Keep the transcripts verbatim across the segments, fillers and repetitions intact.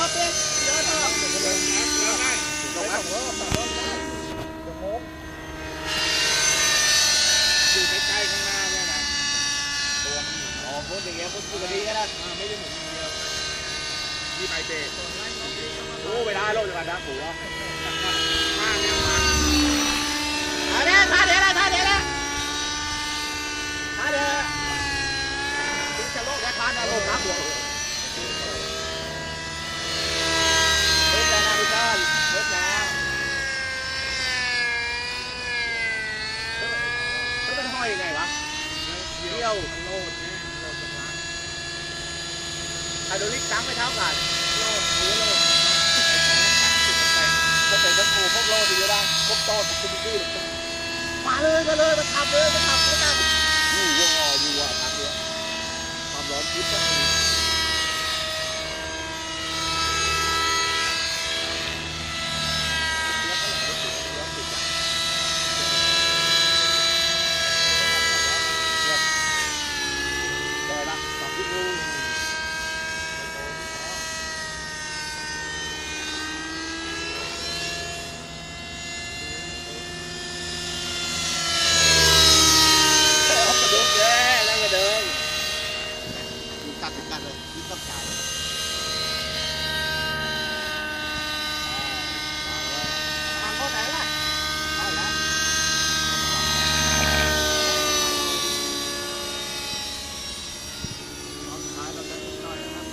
เปียกเยอะต่อเดินแอคแล้วได้ตรงนั้นผมก็ตัดรถได้ตรงโม้อยู่ใกล้ๆข้างหน้าเนี่ยนะตัวอ๋อพูดอย่างเงี้ยพูดพูดกันดีก็ได้ไม่ได้หมุนเดียวนี่ใบเบรกโอ้เวลาโลดกันนะผมว่ามาเนี่ยมาท่าเดียวท่าเดียวท่าเดียวท่าเดียวที่จะโลดแค่ท่าเนี่ยโลดน้ำหัวเฮ้ยแล้วนะพี่ต้นเฮ้ยแล้วแล้วมันห้อยยังไงวะเดี่ยวโลดเนี่ยโลดตรงนั้นไฮดรอลิกตั้งไม่เท่ากันโลดหัวโลดถ้าเป็นรถโอ้พวกโลดดีได้พวกโต้คุณพี่มาเลยมาเลยมาทำเลยมาทำด้วยกันวู้วัววัวทำเยอะความร้อนคิดต้องมีได้ละสองที่รู้ตัดกันเลยที่ต้องจ่ายทางคนไหนล่ะเอาละเอาสุดท้ายเราจะนิดหน่อยนะครับ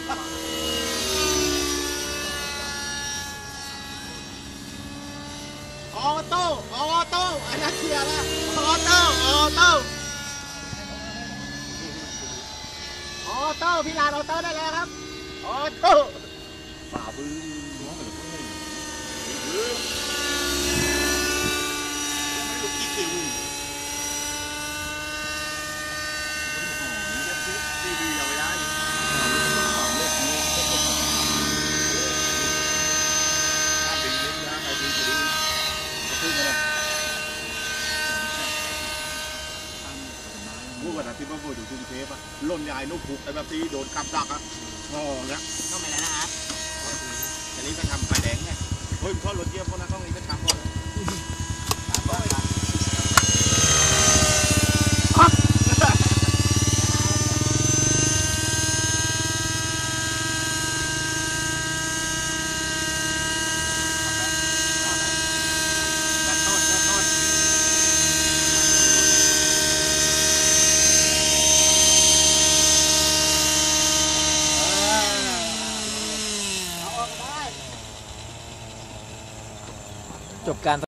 ออโต้ออโต้อันนั้นเสียละออโต้ออโต้ออโต้พี่ลานออโต้ได้แล้วครับออโต้ฝ่าบื้อน้องกับพวกนี้ไม่รู้กี่คิวทีวีเราไม่ได้ถ้าดีเล่นนะใครดีจะดีจะขึ้นกันเลยพูดกันที่พ่อพูดถึงกรุงเทพอะล่นยายนุ๊กผูกไอ้แบบที่โดนกับดักอะงอเนี่ยต้องไปแล้วนะครับอันนี้ก็ทำไฟแดงเนี่ยเฮ้ยพ่อรถเยี่ยมพวกนั้นต้องนี้ก็ทำก่อนถามก่อนจบการ